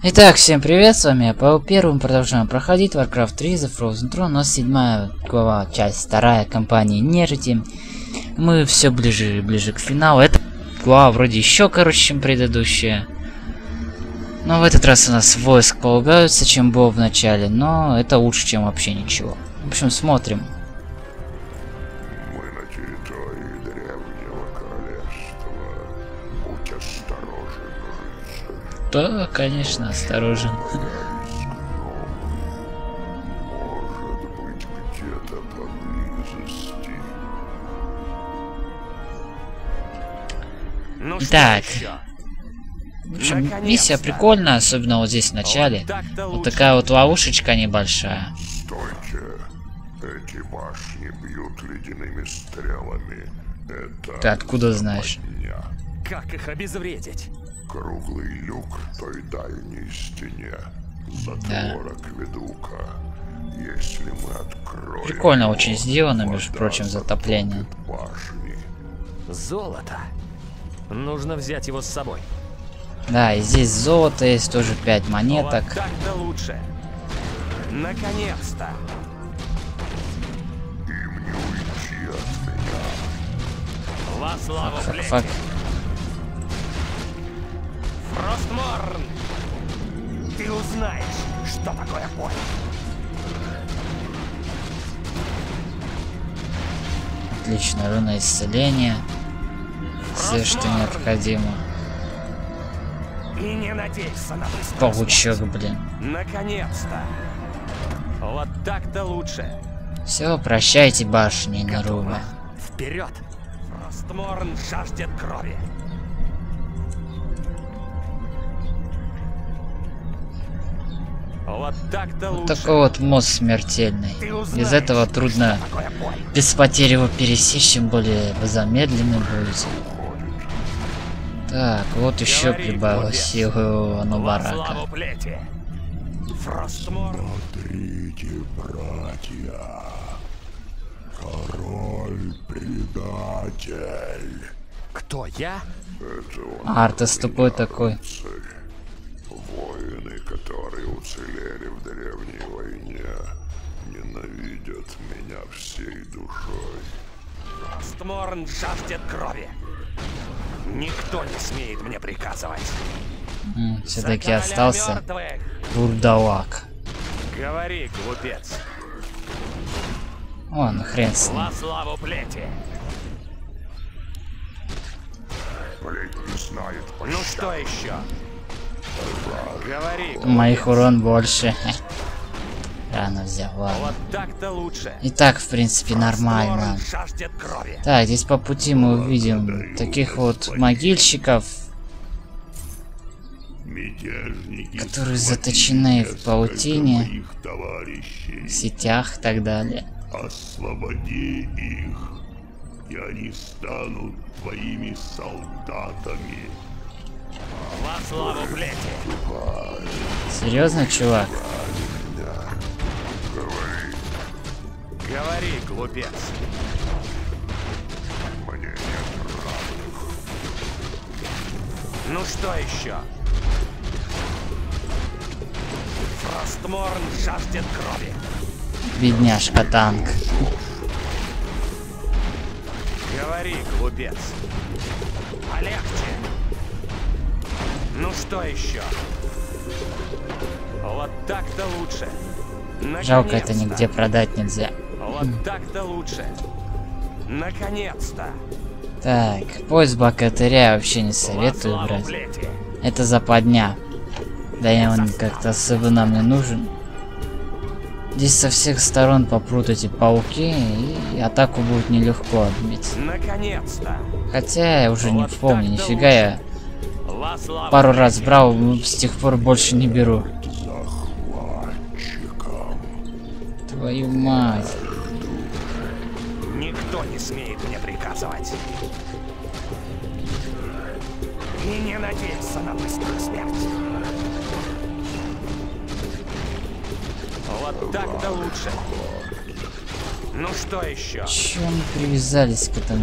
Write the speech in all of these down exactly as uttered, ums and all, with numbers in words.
Итак, всем привет, с вами я, по первому продолжаем проходить Warcraft три The Frozen Throne, у нас седьмая глава, часть вторая, компания Нежити. Мы все ближе и ближе к финалу. Эта глава вроде еще короче, чем предыдущая. Но в этот раз у нас войск полагаются, чем было в начале, но это лучше, чем вообще ничего. В общем, смотрим. Мы на территории древнего королевства. Будь осторожен, рыцарь. Да, конечно, осторожен. Может быть, где-то поблизости. Ну что Так. еще? В общем, Наконец-то. миссия прикольная, особенно вот здесь в начале. Вот так-то Вот лучше. такая вот ловушечка небольшая. Стойте. Эти башни бьют ледяными стрелами. Это Ты откуда знаешь? западня. Как их обезвредить? Круглый люк в той дальней стене. Затвор акведука. Если мы откроем... Прикольно его, очень сделано, между вода прочим, затопление. затопит башни. Золото. Нужно взять его с собой. Да, и здесь золото есть, тоже пять монеток. Вот так-то лучше. Наконец-то. Им не уйти от меня. Во славу Фак, плети. фак. Фростморн. Ты узнаешь, что такое боль. Отлично, руна исцеления. Все, что необходимо. И не надейся на быструю Паучок, смерть. блин. Наконец-то. Вот так-то лучше. Все, прощайте, башни Наруба. Вперед! Фростморн жаждет крови. Вот так-то Вот лучше. такой вот мост смертельный. Ты узнаешь, Из этого трудно что такое боль. без потери его пересечь, тем более вы замедлены будете. Так, вот еще Говори, прибавилось глупец. силы Во Анубарака. славу плети. Фростморн. Смотрите, братья. Король предатель. Кто я? Это он. Артас тупой такой. Рыцарь. Воины, которые уцелели в древней войне, ненавидят меня всей душой. Фростморн жаждет крови. Никто не смеет мне приказывать. Все-таки За короля остался мертвых. бурдалак. Говори, глупец. О, ну хрен с ним. Во славу плети. Плеть не знает Ну что еще? Говори, глупец. Моих урон больше. Рано взял, ладно. Вот так-то лучше. И так, в принципе, нормально. Фростморн жаждет крови. Так, здесь по пути мы увидим таких вот могильщиков, Мятежники, которые заточены в паутине, их товарищей. в сетях и так далее. Освободи их, и они станут твоими солдатами. Во славу плети. Серьезно, чувак? Говори, глупец. Мне нет равных. Ну что еще? Фростморн жаждет крови. Бедняжка танк. Говори, глупец. Полегче. Ну что еще? Вот так-то лучше. Жалко, это Наконец-то. нигде продать нельзя. Вот так-то лучше. Наконец-то. Так, поезд богатыря вообще не Во советую славу брать. плети. Это западня. Да и он как-то особо нам не нужен. Здесь со всех сторон попрут эти пауки, и атаку будет нелегко отбить. Наконец-то. Хотя я уже не Вот помню, так-то нифига я Во славу пару плети. раз брал, но с тех пор больше не беру. Захватчикам. Твою мать. Никто не смеет мне приказывать. И не надейся на быструю смерть. Вот так-то лучше. Ну что еще? Чё они привязались к этому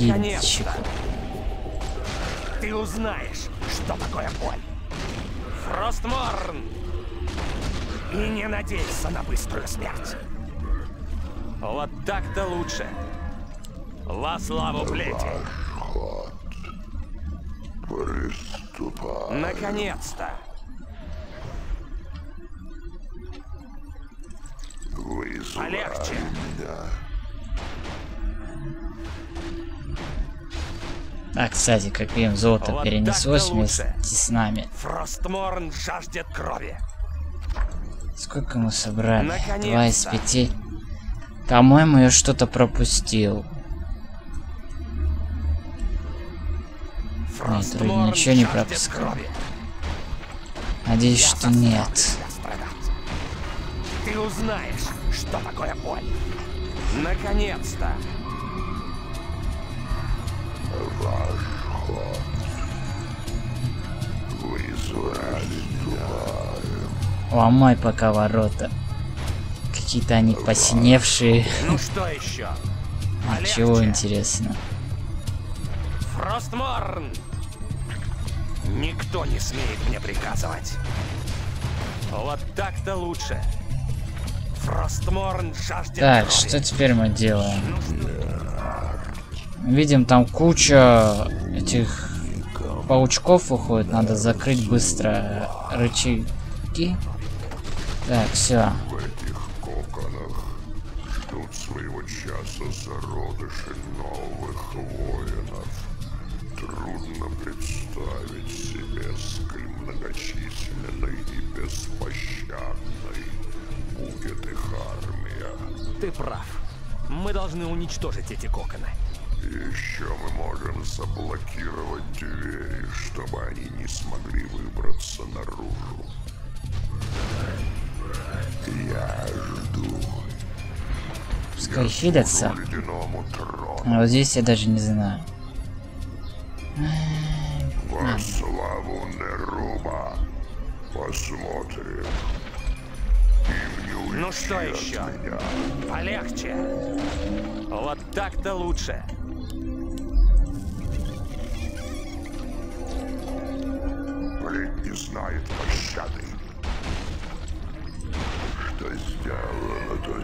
могильщику? Наконец-то. Ты узнаешь, что такое боль. Фростморн! И не надейся на быструю смерть. Вот так-то лучше. Во славу плети. Приступай. Наконец-то. Вызывай Полегче. меня. А, кстати, как видим, золото Вот перенеслось так-то вместе лучше. с нами. Фростморн жаждет крови. Сколько мы собрали? Наконец-то. Два из пяти. По-моему, я что-то пропустил. Нет, вроде Фростморн ничего не жаждет пропускал. крови. Надеюсь, Я что заставлю нет. тебя страдать. Ты узнаешь, что такое боль. Наконец-то. Ваш ход. Вызывай меня. Ломай пока ворота. Какие-то они посиневшие. Ну что еще? Чего Полегче. интересно. Фростморн! Никто не смеет мне приказывать. Вот так-то лучше. Фростморн жаждет Так, крови. что теперь мы делаем? Видим, там куча этих паучков уходит. Надо закрыть быстро рычаги. Так, все. В этих коконах ждут своего часа зародыши новых воинов. Трудно представить себе, сколь многочисленной и беспощадной будет их армия. Ты прав. Мы должны уничтожить эти коконы. Еще мы можем заблокировать двери, чтобы они не смогли выбраться наружу. Я жду. Пускай хилятся. Ледяному трону. А вот здесь я даже не знаю. Во славу Неруба. Посмотрим. Им не уйти Ну что от еще? меня. Полегче. Вот так-то лучше. Плеть не знает пощады. Что сделано, то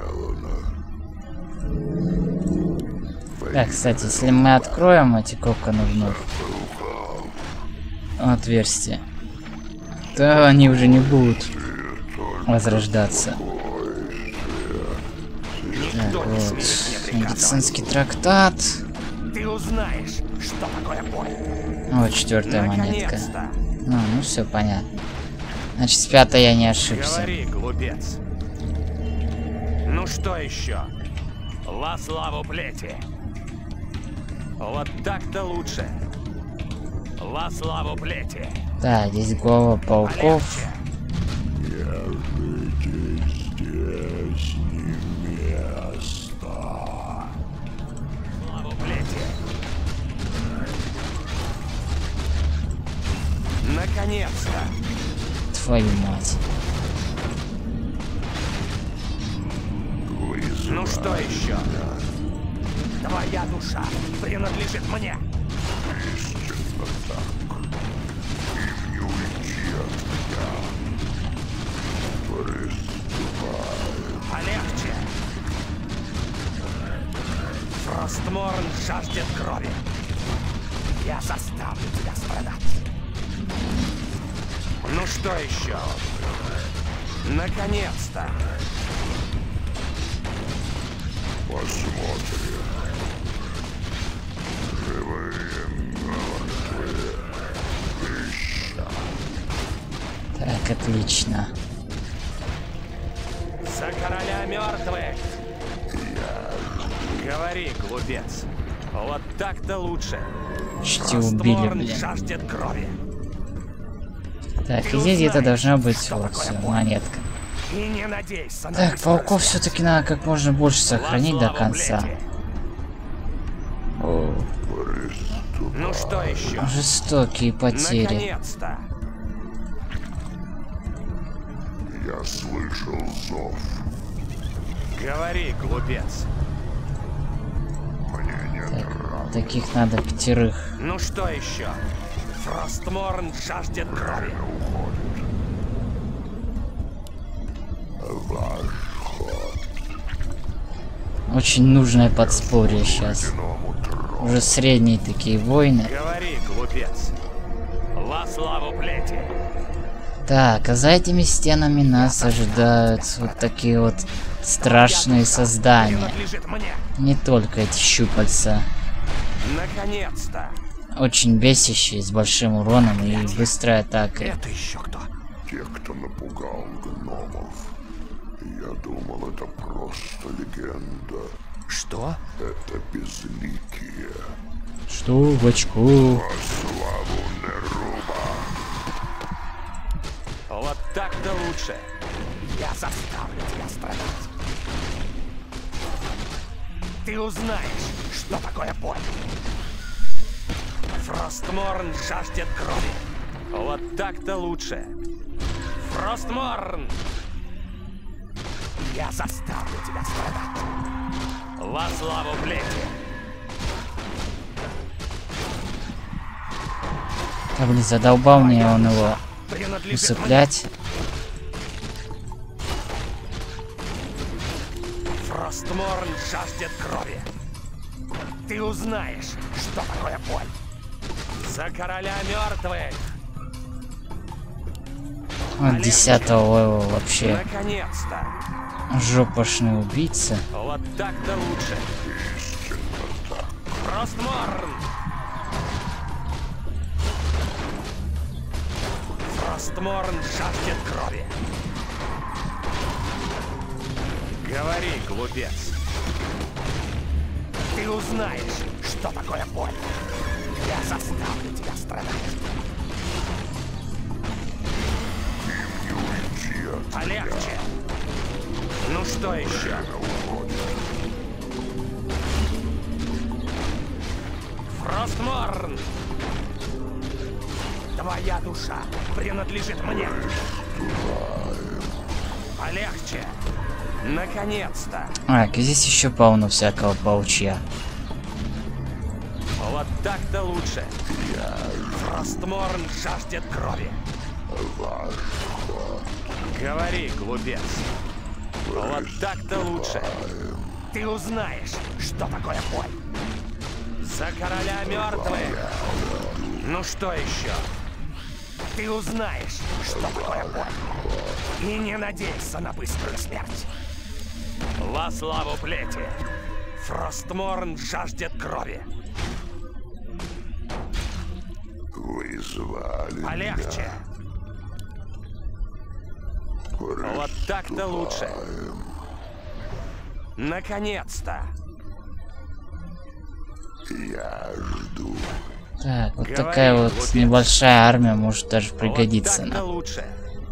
сделано. Так, кстати, если мы откроем эти коконы вновь, отверстие, то они уже не будут возрождаться. Так, Никто не вот. смеет мне приказывать. Медицинский трактат. Ты узнаешь, что такое боль. Вот четвертая монетка. Наконец-то. Ну, ну все понятно. Значит, с пятой я не ошибся. Говори, глупец. Ну что еще? Во славу плети. Вот так-то лучше. Во славу плети. Так, здесь голова пауков. Полегче. Здесь не место. Славу плети. Наконец-то. Твою мать. Ну что еще? Твоя душа принадлежит мне. Истинно так. Им не уйти от меня. Приступай. Полегче. Фростморн жаждет крови. Я заставлю тебя страдать. Ну что еще? Наконец-то. Посмотрим. Живые, мертвые. Ища. Так, отлично. За короля мертвых. Говори, глупец. Вот так-то лучше. Почти убили, Фростморн блин. жаждет крови. Так, Ты и здесь где-то узнаешь, должна быть что вот такое всё, боль. монетка. И не надейся на Так, быструю пауков смерть. все-таки надо как можно больше Во сохранить до славу конца. плети. О, Приступай. Ну что еще? жестокие потери. Наконец-то. Я слышал зов. Говори, глупец. Мне нет раны. Таких надо пятерых. Ну что еще? Фростморн жаждет крови. Уходит. Очень нужное подспорье сейчас. Уже средние такие войны. Говори, глупец. Во славу плети. Так, а за этими стенами нас ожидают вот такие вот страшные создания. Принадлежит мне. Не только эти щупальца. Наконец-то. Очень бесящие, с большим уроном и быстрой атакой. Это еще кто? Те, кто напугал гномов. Я думал, это просто легенда. Что? Это безликие. Что в очко? По славу Неруба. Вот так-то лучше. Я заставлю тебя страдать. Ты узнаешь, что такое боль. Фростморн жаждет крови. Вот так-то лучше. Фростморн! Я заставлю тебя страдать. Во славу плети. Да блин, задолбал мне он его Принадлежит усыплять. Фростморн жаждет крови. Ты узнаешь, что такое боль. За короля мертвых. Он десятого левела вообще. Наконец-то. Жопошный убийца. Вот так-то лучше. Фростморн. Фростморн жаждет крови. Говори, глупец. Ты узнаешь, что такое боль. Я заставлю тебя страдать. Полегче. Ну что еще? Фростморн! Твоя душа принадлежит мне. Полегче. Наконец-то. Так, и здесь еще полно всякого паучья. Вот так-то лучше. Фростморн жаждет крови. Говори, глупец. Вот так-то лучше. Ты узнаешь, что такое боль. За короля мертвых. Ну что еще? Ты узнаешь, что такое боль. И не надейся на быструю смерть. Во славу плети. Фростморн жаждет крови. Вы звали Полегче. меня. Вот так-то лучше. Наконец-то. Я жду. Так, вот Говори, такая вот глупец. небольшая армия может даже пригодиться Вот так-то нам. лучше.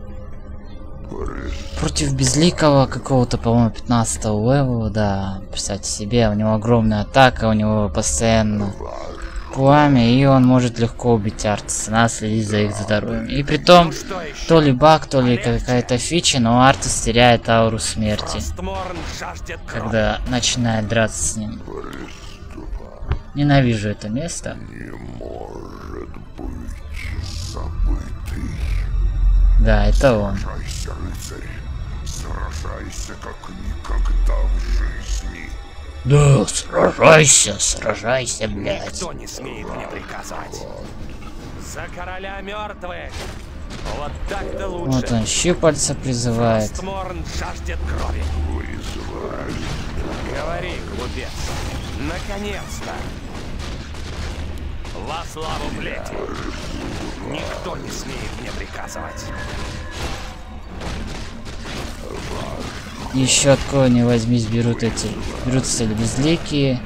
Против безликого какого-то, по-моему, пятнадцатого левела, да, представьте себе, у него огромная атака, у него постоянно пламя, и он может легко убить Артиса, надо следить за их здоровьем. И при том, Ну что еще? то ли баг, то ли какая-то фича, но Артис теряет ауру смерти, Фростморн жаждет крови. когда начинает драться с ним. Ненавижу это место. Не может быть забытый. Да, это он. Сражайся, рыцарь. Сражайся, как никогда в жизни. Да, сражайся, сражайся, блядь. Никто не смеет мне приказывать. За короля мертвых. Вот так-то лучше. Вот он щупальца призывает. Фростморн жаждет крови. Вы звали. Говори, глупец. Наконец-то. Во славу плети. Никто не смеет мне приказывать. Еще откуда не возьмись, берут эти, берутся безликие.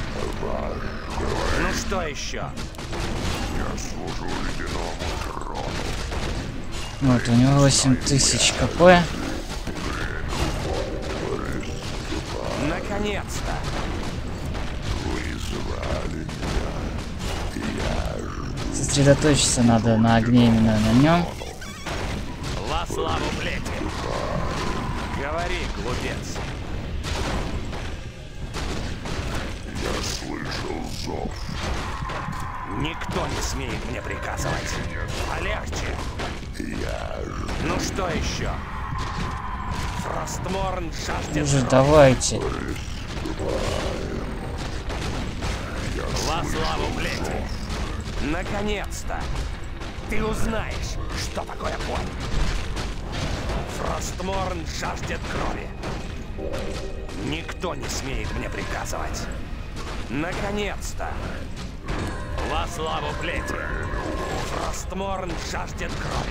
Ну что еще? Я служу ледяному трону. Вот, у него восемь тысяч КП. Наконец-то. Вы звали меня. Сосредоточиться надо на огне именно на нем. Во славу плети. Говори, глупец. Я слышал зов. Никто не смеет мне приказывать. Полегче. Я Ну что еще? Фростморн жаждет Уже крови. давайте. Во славу плети! Наконец-то! Ты узнаешь, что такое боль! Фростморн жаждет крови! Никто не смеет мне приказывать! Наконец-то! Во славу плети! Фростморн жаждет крови!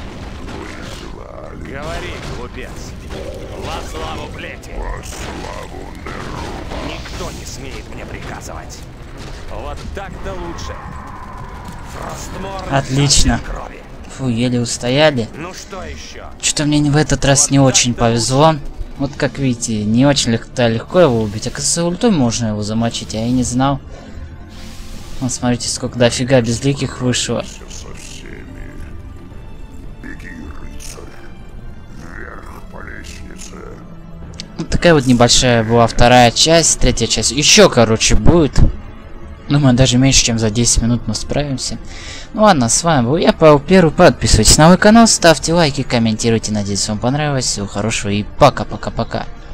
Говори, глупец! Во славу плети! Во славу Нерума. Никто не смеет мне приказывать! Вот так-то лучше! Фростморн Отлично. жаждет крови! Фу, еле устояли. Ну что еще? Что-то мне в этот раз не очень повезло. Вот как видите, не очень легко, легко его убить. Оказывается, ультой можно его замочить, я и не знал. Вот смотрите, сколько дофига безликих вышло. Со всеми. Беги, рыцарь. Вверх по лестнице. Вот такая вот небольшая была вторая часть, третья часть. Еще, короче, будет. Думаю, даже меньше, чем за десять минут мы справимся. Ну ладно, с вами был я, Павел Первый. Подписывайтесь на мой канал, ставьте лайки, комментируйте. Надеюсь, вам понравилось. Всего хорошего и пока-пока-пока.